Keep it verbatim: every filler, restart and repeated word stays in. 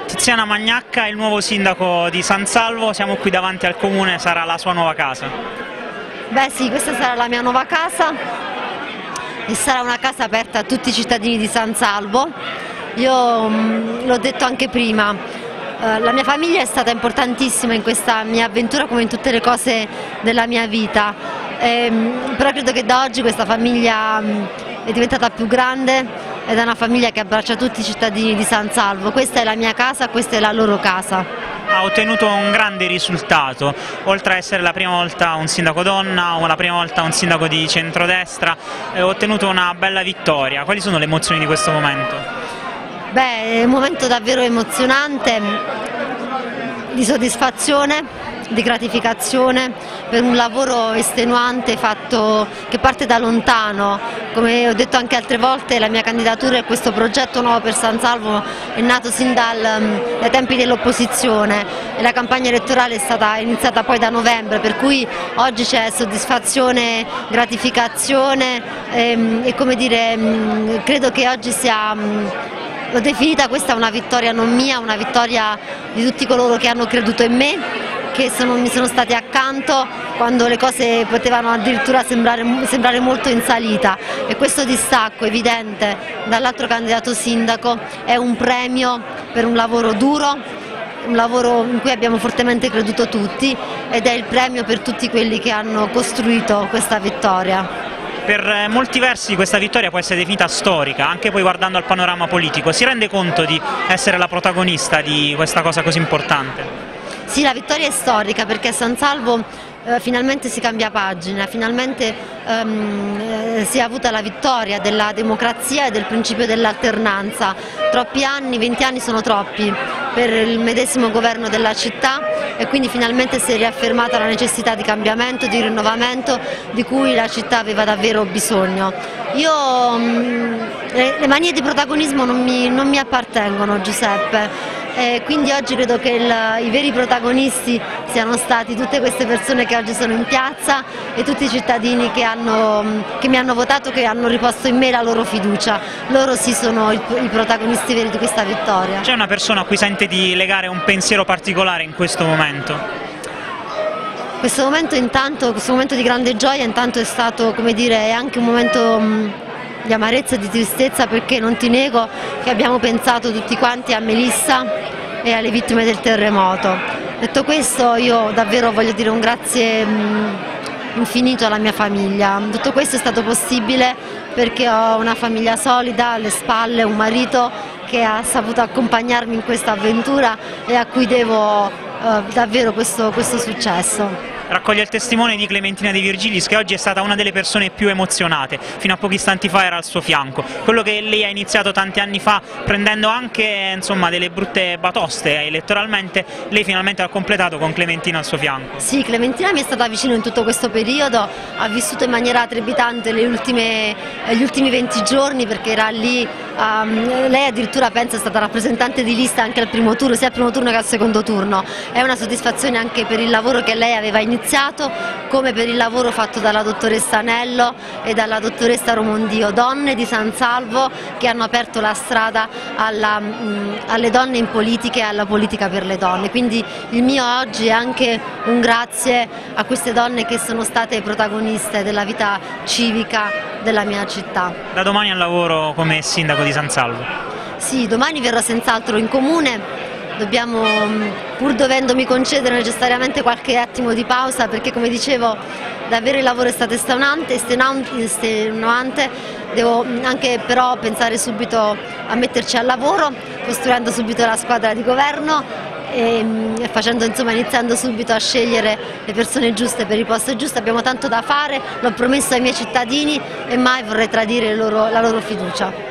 Tiziana Magnacca è il nuovo sindaco di San Salvo, siamo qui davanti al comune, sarà la sua nuova casa. Beh sì, questa sarà la mia nuova casa e sarà una casa aperta a tutti i cittadini di San Salvo. Io l'ho detto anche prima, eh, la mia famiglia è stata importantissima in questa mia avventura come in tutte le cose della mia vita, eh, però credo che da oggi questa famiglia mh, è diventata più grande ed è una famiglia che abbraccia tutti i cittadini di San Salvo. Questa è la mia casa, questa è la loro casa. Ha ottenuto un grande risultato, oltre a essere la prima volta un sindaco donna o la prima volta un sindaco di centrodestra, ha ottenuto una bella vittoria. Quali sono le emozioni di questo momento? Beh, è un momento davvero emozionante, di soddisfazione, di gratificazione per un lavoro estenuante fatto che parte da lontano. Come ho detto anche altre volte, la mia candidatura e questo progetto nuovo per San Salvo è nato sin dal, dai tempi dell'opposizione e la campagna elettorale è stata iniziata poi da novembre, per cui oggi c'è soddisfazione, gratificazione e, e come dire, credo che oggi sia... l'ho definita questa una vittoria non mia, una vittoria di tutti coloro che hanno creduto in me, che sono, mi sono stati accanto quando le cose potevano addirittura sembrare, sembrare molto in salita, e questo distacco evidente dall'altro candidato sindaco è un premio per un lavoro duro, un lavoro in cui abbiamo fortemente creduto tutti, ed è il premio per tutti quelli che hanno costruito questa vittoria. Per molti versi questa vittoria può essere definita storica, anche poi guardando al panorama politico. Si rende conto di essere la protagonista di questa cosa così importante? Sì, la vittoria è storica perché a San Salvo eh, finalmente si cambia pagina, finalmente ehm, eh, si è avuta la vittoria della democrazia e del principio dell'alternanza. Troppi anni, venti anni sono troppi per il medesimo governo della città, e quindi finalmente si è riaffermata la necessità di cambiamento, di rinnovamento di cui la città aveva davvero bisogno. Io, mh, le, le manie di protagonismo non mi, non mi appartengono, Giuseppe. E quindi oggi credo che il, i veri protagonisti siano stati tutte queste persone che oggi sono in piazza e tutti i cittadini che, hanno, che mi hanno votato, che hanno riposto in me la loro fiducia. Loro sì sono i, i protagonisti veri di questa vittoria. C'è una persona a cui sente di legare un pensiero particolare in questo momento? Questo momento intanto, questo momento di grande gioia intanto è stato, come dire, è anche un momento mh, di amarezza e di tristezza, perché non ti nego che abbiamo pensato tutti quanti a Melissa e alle vittime del terremoto. Detto questo, io davvero voglio dire un grazie mh, infinito alla mia famiglia. Tutto questo è stato possibile perché ho una famiglia solida alle spalle, un marito che ha saputo accompagnarmi in questa avventura e a cui devo eh, davvero questo, questo successo. Raccoglie il testimone di Clementina De Virgilis, che oggi è stata una delle persone più emozionate, fino a pochi istanti fa era al suo fianco. Quello che lei ha iniziato tanti anni fa, prendendo anche insomma, delle brutte batoste elettoralmente, lei finalmente ha completato con Clementina al suo fianco. Sì, Clementina mi è stata vicino in tutto questo periodo, ha vissuto in maniera trepidante le ultime, gli ultimi venti giorni, perché era lì, um, lei addirittura pensa è stata rappresentante di lista anche al primo turno, sia al primo turno che al secondo turno. È una soddisfazione anche per il lavoro che lei aveva iniziato, come per il lavoro fatto dalla dottoressa Anello e dalla dottoressa Romondio, donne di San Salvo che hanno aperto la strada alla, mh, alle donne in politica e alla politica per le donne. Quindi il mio oggi è anche un grazie a queste donne che sono state protagoniste della vita civica della mia città. Da domani al lavoro come sindaco di San Salvo? Sì, domani verrò senz'altro in comune. Dobbiamo, pur dovendomi concedere necessariamente qualche attimo di pausa, perché come dicevo davvero il lavoro è stato estenuante, estenuante, devo anche però pensare subito a metterci al lavoro, costruendo subito la squadra di governo e, e facendo, insomma, iniziando subito a scegliere le persone giuste per i posti giusti. Abbiamo tanto da fare, l'ho promesso ai miei cittadini e mai vorrei tradire loro, la loro fiducia.